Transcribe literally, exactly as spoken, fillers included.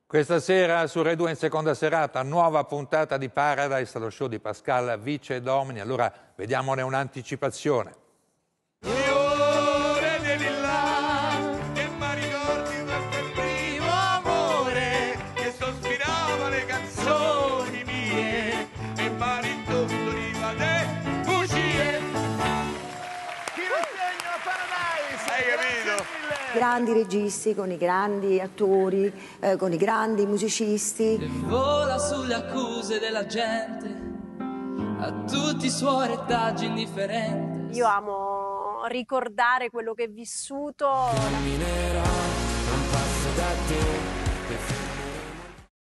Questa sera su Rai due in seconda serata, nuova puntata di Paradise, lo show di Pascal Vice e Domini. Allora vediamone un'anticipazione. Grandi registi, con i grandi attori, eh, con i grandi musicisti. E vola sulle accuse della gente, a tutti i suoi retaggi indifferenti. Io amo ricordare quello che ho vissuto. Camminerò, non passo da te.